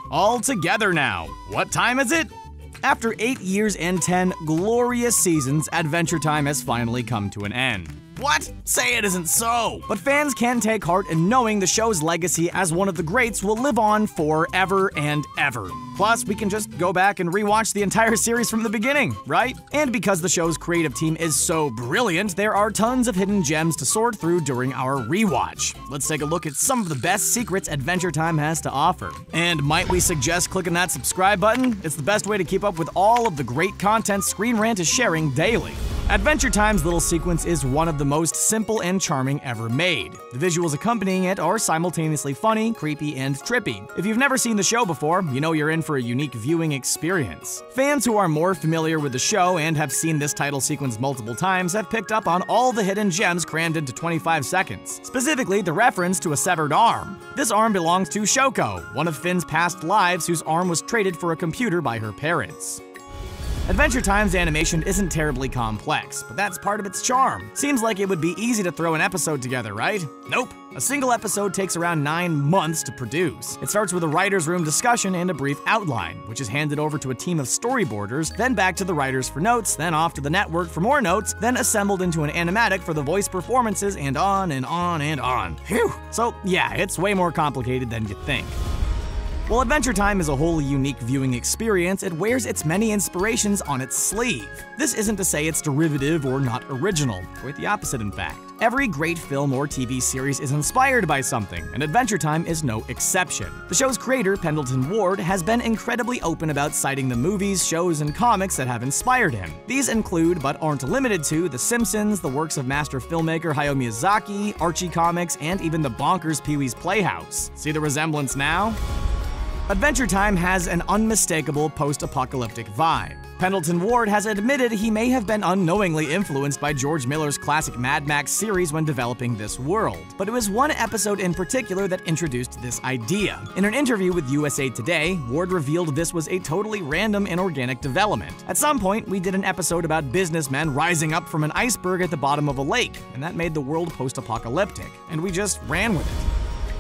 all together now. What time is it? After 8 years and 10 glorious seasons, Adventure Time has finally come to an end. What? Say it isn't so! But fans can take heart in knowing the show's legacy as one of the greats will live on forever and ever. Plus, we can just go back and rewatch the entire series from the beginning, right? And because the show's creative team is so brilliant, there are tons of hidden gems to sort through during our rewatch. Let's take a look at some of the best secrets Adventure Time has to offer. And might we suggest clicking that subscribe button? It's the best way to keep up with all of the great content Screen Rant is sharing daily. Adventure Time's little sequence is one of the most simple and charming ever made. The visuals accompanying it are simultaneously funny, creepy, and trippy. If you've never seen the show before, you know you're in for a unique viewing experience. Fans who are more familiar with the show and have seen this title sequence multiple times have picked up on all the hidden gems crammed into 25 seconds, specifically the reference to a severed arm. This arm belongs to Shoko, one of Finn's past lives whose arm was traded for a computer by her parents. Adventure Time's animation isn't terribly complex, but that's part of its charm. Seems like it would be easy to throw an episode together, right? Nope. A single episode takes around 9 months to produce. It starts with a writer's room discussion and a brief outline, which is handed over to a team of storyboarders, then back to the writers for notes, then off to the network for more notes, then assembled into an animatic for the voice performances, and on and on and on. Phew! So yeah, it's way more complicated than you think. While Adventure Time is a wholly unique viewing experience, it wears its many inspirations on its sleeve. This isn't to say it's derivative or not original, quite the opposite in fact. Every great film or TV series is inspired by something, and Adventure Time is no exception. The show's creator, Pendleton Ward, has been incredibly open about citing the movies, shows, and comics that have inspired him. These include, but aren't limited to, The Simpsons, the works of master filmmaker Hayao Miyazaki, Archie comics, and even the bonkers Pee-wee's Playhouse. See the resemblance now? Adventure Time has an unmistakable post-apocalyptic vibe. Pendleton Ward has admitted he may have been unknowingly influenced by George Miller's classic Mad Max series when developing this world, but it was one episode in particular that introduced this idea. In an interview with USA Today, Ward revealed this was a totally random and organic development. At some point, we did an episode about businessmen rising up from an iceberg at the bottom of a lake, and that made the world post-apocalyptic, and we just ran with it.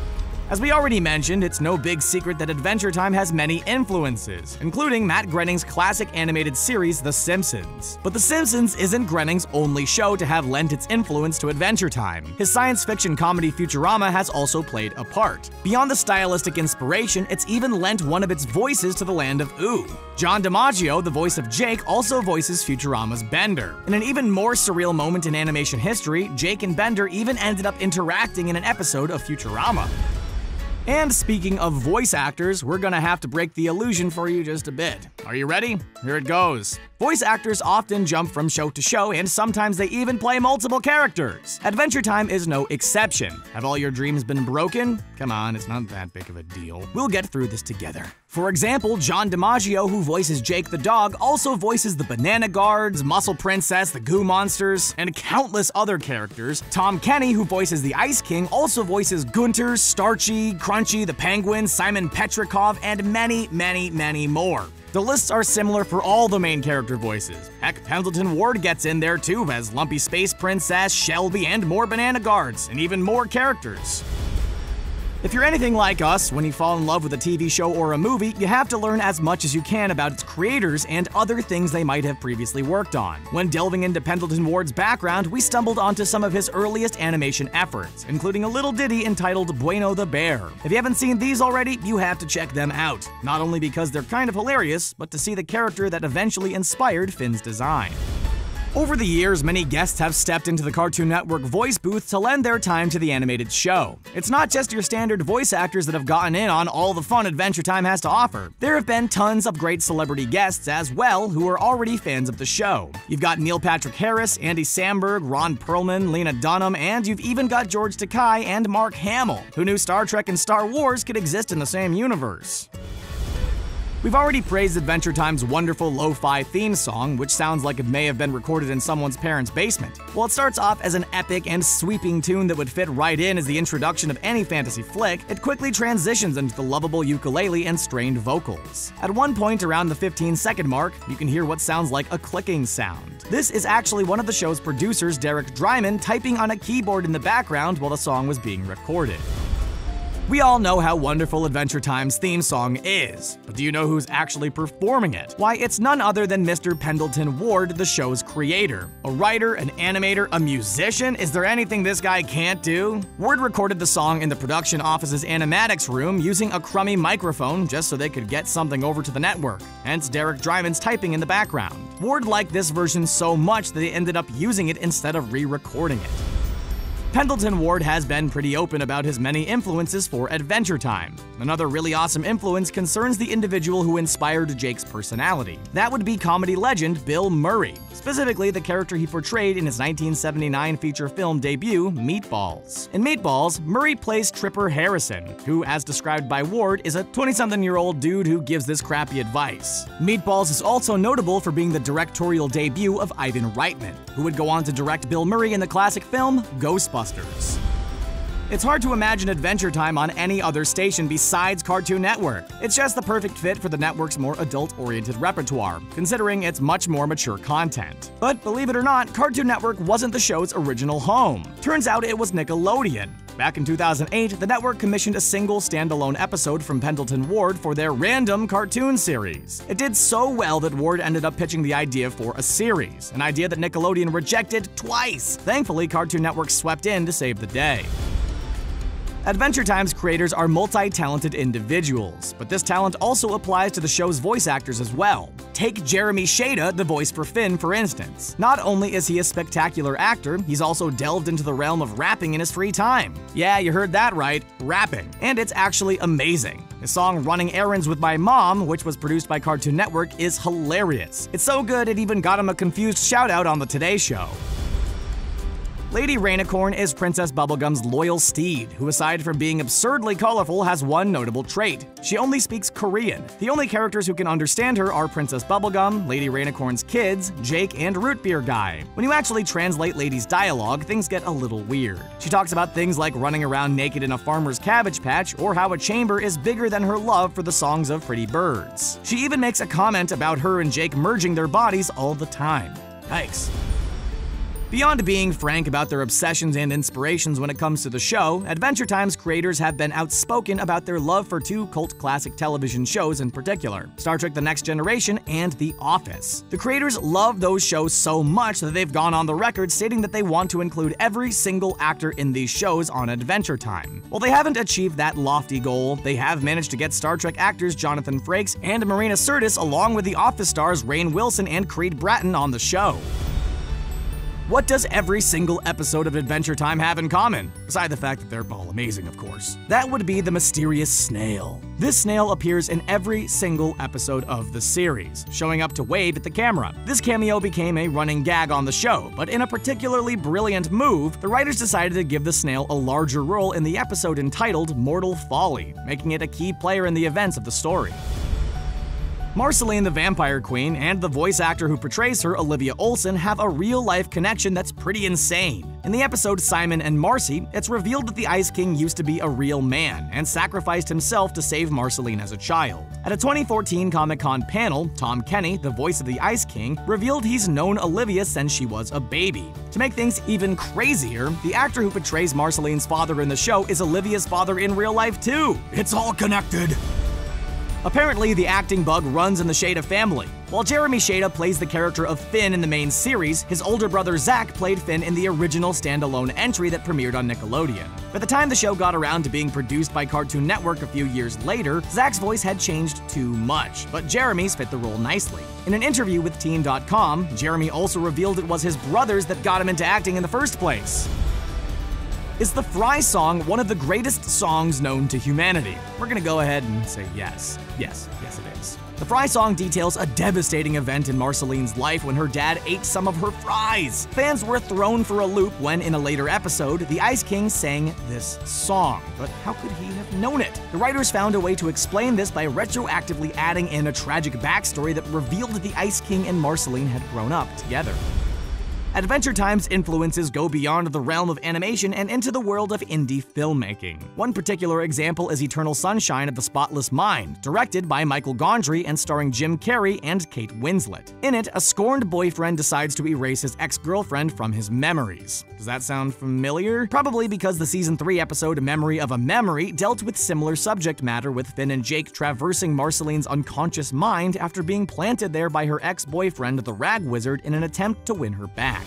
As we already mentioned, it's no big secret that Adventure Time has many influences, including Matt Groening's classic animated series, The Simpsons. But The Simpsons isn't Groening's only show to have lent its influence to Adventure Time. His science fiction comedy Futurama has also played a part. Beyond the stylistic inspiration, it's even lent one of its voices to the land of Ooo. John DiMaggio, the voice of Jake, also voices Futurama's Bender. In an even more surreal moment in animation history, Jake and Bender even ended up interacting in an episode of Futurama. And speaking of voice actors, we're gonna have to break the illusion for you just a bit. Are you ready? Here it goes. Voice actors often jump from show to show, and sometimes they even play multiple characters. Adventure Time is no exception. Have all your dreams been broken? Come on, it's not that big of a deal. We'll get through this together. For example, John DiMaggio, who voices Jake the dog, also voices the Banana Guards, Muscle Princess, the Goo Monsters, and countless other characters. Tom Kenny, who voices the Ice King, also voices Gunter, Starchy, Crunchy, the Penguin, Simon Petrikov, and many, many, many more. The lists are similar for all the main character voices. Heck, Pendleton Ward gets in there too as Lumpy Space Princess, Shelby, and more Banana Guards, and even more characters. If you're anything like us, when you fall in love with a TV show or a movie, you have to learn as much as you can about its creators and other things they might have previously worked on. When delving into Pendleton Ward's background, we stumbled onto some of his earliest animation efforts, including a little ditty entitled Bueno the Bear. If you haven't seen these already, you have to check them out, not only because they're kind of hilarious, but to see the character that eventually inspired Finn's design. Over the years, many guests have stepped into the Cartoon Network voice booth to lend their time to the animated show. It's not just your standard voice actors that have gotten in on all the fun Adventure Time has to offer. There have been tons of great celebrity guests as well who are already fans of the show. You've got Neil Patrick Harris, Andy Samberg, Ron Perlman, Lena Dunham, and you've even got George Takei and Mark Hamill, who knew Star Trek and Star Wars could exist in the same universe. We've already praised Adventure Time's wonderful lo-fi theme song, which sounds like it may have been recorded in someone's parents' basement. While it starts off as an epic and sweeping tune that would fit right in as the introduction of any fantasy flick, it quickly transitions into the lovable ukulele and strained vocals. At one point around the 15-second mark, you can hear what sounds like a clicking sound. This is actually one of the show's producers, Derek Dryman, typing on a keyboard in the background while the song was being recorded. We all know how wonderful Adventure Time's theme song is, but do you know who's actually performing it? Why, it's none other than Mr. Pendleton Ward, the show's creator. A writer, an animator, a musician? Is there anything this guy can't do? Ward recorded the song in the production office's animatics room using a crummy microphone just so they could get something over to the network, hence Derek Dryman's typing in the background. Ward liked this version so much that they ended up using it instead of re-recording it. Pendleton Ward has been pretty open about his many influences for Adventure Time. Another really awesome influence concerns the individual who inspired Jake's personality. That would be comedy legend Bill Murray, specifically the character he portrayed in his 1979 feature film debut, Meatballs. In Meatballs, Murray plays Tripper Harrison, who, as described by Ward, is a 20-something-year-old dude who gives this crappy advice. Meatballs is also notable for being the directorial debut of Ivan Reitman, who would go on to direct Bill Murray in the classic film Ghostbusters. It's hard to imagine Adventure Time on any other station besides Cartoon Network. It's just the perfect fit for the network's more adult-oriented repertoire, considering its much more mature content. But believe it or not, Cartoon Network wasn't the show's original home. Turns out it was Nickelodeon. Back in 2008, the network commissioned a single standalone episode from Pendleton Ward for their random cartoon series. It did so well that Ward ended up pitching the idea for a series, an idea that Nickelodeon rejected twice. Thankfully, Cartoon Network swept in to save the day. Adventure Time's creators are multi-talented individuals, but this talent also applies to the show's voice actors as well. Take Jeremy Shada, the voice for Finn, for instance. Not only is he a spectacular actor, he's also delved into the realm of rapping in his free time. Yeah, you heard that right, rapping. And it's actually amazing. His song Running Errands with My Mom, which was produced by Cartoon Network, is hilarious. It's so good it even got him a confused shout-out on the Today Show. Lady Rainicorn is Princess Bubblegum's loyal steed, who aside from being absurdly colorful has one notable trait. She only speaks Korean. The only characters who can understand her are Princess Bubblegum, Lady Rainicorn's kids, Jake, and Root Beer Guy. When you actually translate Lady's dialogue, things get a little weird. She talks about things like running around naked in a farmer's cabbage patch, or how a chamber is bigger than her love for the songs of pretty birds. She even makes a comment about her and Jake merging their bodies all the time. Yikes. Beyond being frank about their obsessions and inspirations when it comes to the show, Adventure Time's creators have been outspoken about their love for two cult classic television shows in particular, Star Trek: The Next Generation and The Office. The creators love those shows so much that they've gone on the record stating that they want to include every single actor in these shows on Adventure Time. While they haven't achieved that lofty goal, they have managed to get Star Trek actors Jonathan Frakes and Marina Sirtis along with The Office stars Rainn Wilson and Creed Bratton on the show. What does every single episode of Adventure Time have in common? Beside the fact that they're all amazing, of course. That would be the mysterious snail. This snail appears in every single episode of the series, showing up to wave at the camera. This cameo became a running gag on the show, but in a particularly brilliant move, the writers decided to give the snail a larger role in the episode entitled Mortal Folly, making it a key player in the events of the story. Marceline the Vampire Queen and the voice actor who portrays her, Olivia Olson, have a real-life connection that's pretty insane. In the episode Simon and Marcy, it's revealed that the Ice King used to be a real man and sacrificed himself to save Marceline as a child. At a 2014 Comic-Con panel, Tom Kenny, the voice of the Ice King, revealed he's known Olivia since she was a baby. To make things even crazier, the actor who portrays Marceline's father in the show is Olivia's father in real life too. It's all connected. Apparently, the acting bug runs in the Shada family. While Jeremy Shada plays the character of Finn in the main series, his older brother Zach played Finn in the original standalone entry that premiered on Nickelodeon. By the time the show got around to being produced by Cartoon Network a few years later, Zach's voice had changed too much, but Jeremy's fit the role nicely. In an interview with Teen.com, Jeremy also revealed it was his brothers that got him into acting in the first place. Is the Fry song one of the greatest songs known to humanity? We're gonna go ahead and say yes. Yes it is. The Fry song details a devastating event in Marceline's life when her dad ate some of her fries. Fans were thrown for a loop when, in a later episode, the Ice King sang this song. But how could he have known it? The writers found a way to explain this by retroactively adding in a tragic backstory that revealed that the Ice King and Marceline had grown up together. Adventure Time's influences go beyond the realm of animation and into the world of indie filmmaking. One particular example is Eternal Sunshine of the Spotless Mind, directed by Michael Gondry and starring Jim Carrey and Kate Winslet. In it, a scorned boyfriend decides to erase his ex-girlfriend from his memories. Does that sound familiar? Probably because the Season 3 episode Memory of a Memory dealt with similar subject matter, with Finn and Jake traversing Marceline's unconscious mind after being planted there by her ex-boyfriend, the Rag Wizard, in an attempt to win her back.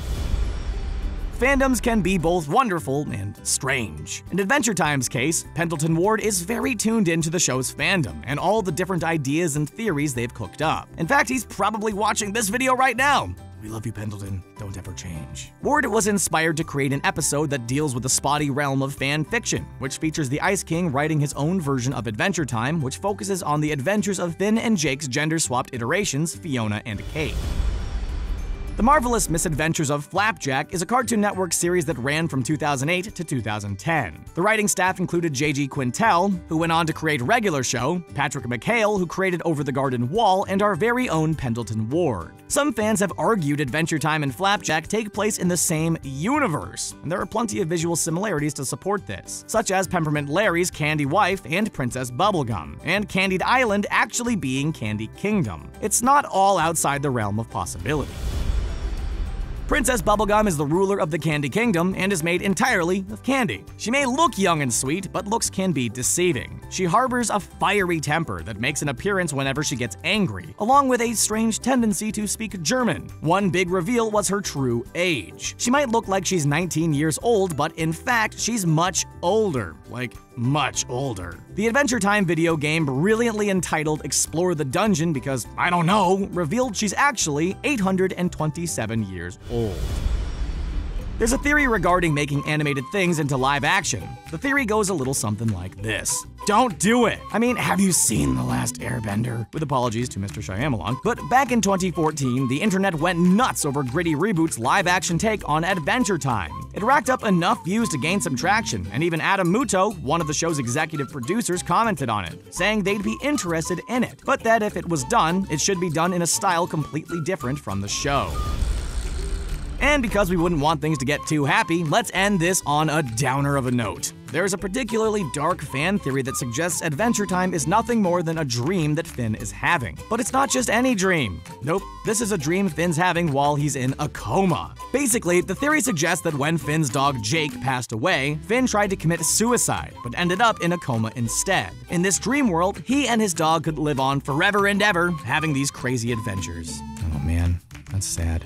Fandoms can be both wonderful and strange. In Adventure Time's case, Pendleton Ward is very tuned into the show's fandom and all the different ideas and theories they've cooked up. In fact, he's probably watching this video right now. We love you, Pendleton. Don't ever change. Ward was inspired to create an episode that deals with the spotty realm of fan fiction, which features the Ice King writing his own version of Adventure Time, which focuses on the adventures of Finn and Jake's gender-swapped iterations, Fiona and Kate. The Marvelous Misadventures of Flapjack is a Cartoon Network series that ran from 2008 to 2010. The writing staff included J.G. Quintel, who went on to create Regular Show, Patrick McHale, who created Over the Garden Wall, and our very own Pendleton Ward. Some fans have argued Adventure Time and Flapjack take place in the same universe, and there are plenty of visual similarities to support this, such as Peppermint Larry's Candy Wife and Princess Bubblegum, and Candied Island actually being Candy Kingdom. It's not all outside the realm of possibility. Princess Bubblegum is the ruler of the Candy Kingdom and is made entirely of candy. She may look young and sweet, but looks can be deceiving. She harbors a fiery temper that makes an appearance whenever she gets angry, along with a strange tendency to speak German. One big reveal was her true age. She might look like she's 19 years old, but in fact, she's much older. Like, much older. The Adventure Time video game, brilliantly entitled Explore the Dungeon because, I don't know, revealed she's actually 827 years old. There's a theory regarding making animated things into live action. The theory goes a little something like this. Don't do it! I mean, have you seen The Last Airbender? With apologies to Mr. Shyamalan. But back in 2014, the internet went nuts over Gritty Reboot's live-action take on Adventure Time. It racked up enough views to gain some traction, and even Adam Muto, one of the show's executive producers, commented on it, saying they'd be interested in it, but that if it was done, it should be done in a style completely different from the show. And because we wouldn't want things to get too happy, let's end this on a downer of a note. There's a particularly dark fan theory that suggests Adventure Time is nothing more than a dream that Finn is having. But it's not just any dream. Nope, this is a dream Finn's having while he's in a coma. Basically, the theory suggests that when Finn's dog Jake passed away, Finn tried to commit suicide, but ended up in a coma instead. In this dream world, he and his dog could live on forever and ever, having these crazy adventures. Oh man, that's sad.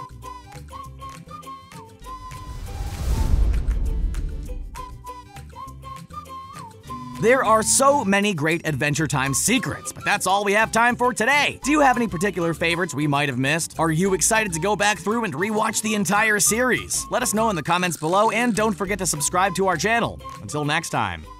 There are so many great Adventure Time secrets, but that's all we have time for today. Do you have any particular favorites we might have missed? Are you excited to go back through and rewatch the entire series? Let us know in the comments below, and don't forget to subscribe to our channel. Until next time.